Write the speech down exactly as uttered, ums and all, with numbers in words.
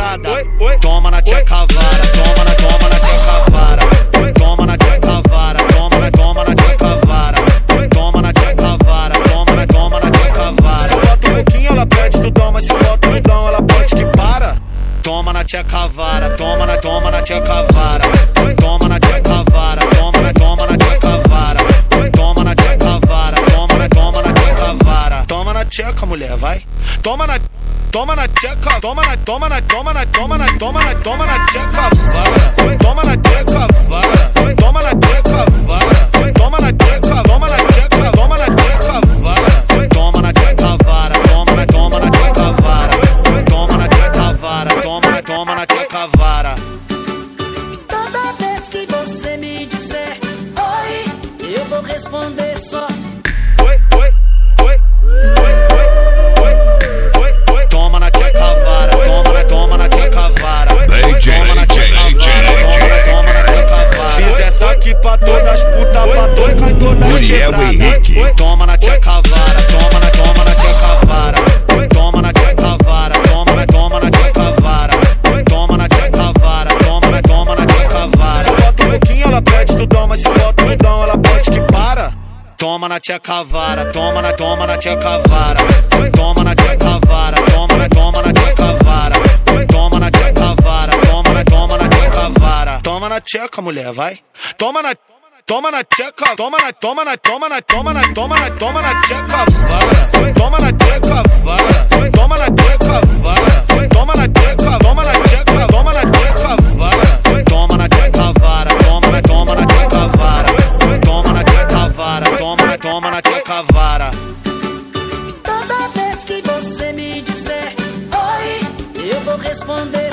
safada. Toma na tcheca vara, toma na, toma na tcheca vara. Toma na tcheca vara, toma na, toma na tcheca vara. Toma na tcheca vara, toma na, toma na tcheca vara. Se bota um pouquinho ela pede tu dão, mas se bota um dão ela pede que para. Toma na tcheca vara, toma na, toma na tcheca vara. Toma na tcheca vara, toma na, toma na tcheca vara. Toma na tcheca vara, toma na, toma na tcheca vara. Toma na tcheca, mulher, vai. Toma na, toma na tcheca, toma na, toma na, toma na, toma na, toma na, toma na tcheca vara. Toma na tcheca vara, toma na tcheca vara. Toma na tcheca, toma na tcheca, toma na tcheca vara. Toma na tcheca vara, toma na, toma na tcheca vara. Toma na tcheca vara, toma na, toma na tcheca vara. Toda vez que você me disser oi, eu vou responder só oi, oi, oi, oi, oi, oi, oi. Toma na tcheca vara, toma na, toma na tcheca vara. D J, Toma na tcheca vara, toma na, toma na tcheca vara. Fiz essa aqui pra todas as putas, pra todas cai todas Muriel quebradas. Henrique. Toma na tcheca vara, toma na, toma na tcheca vara. Toma na tcheca vara, toma na, toma na tcheca vara. Toma na tcheca vara, toma na, toma na tcheca vara. Se bota um pouquinho ela pede tu dão, mas se bota um dão ela pede que para. Toma na tcheca vara, toma na, toma na tcheca vara. Toma na tcheca vara, toma na, toma na tcheca vara. Toma na tcheca vara, toma na, toma na tcheca vara. Toma na tcheca, mulher, vai. Toma na, toma na tcheca, toma na, toma na, toma na, toma na, toma na, toma na tcheca vara. Toma na tcheca vara, toma na tcheca vara. Toma na tcheca, toma na tcheca, toma na tcheca vara. Toma na tcheca vara, toma na, toma na tcheca vara. Toma na tcheca vara, toma na, toma na tcheca vara. toda vez que você me disser oi, eu vou responder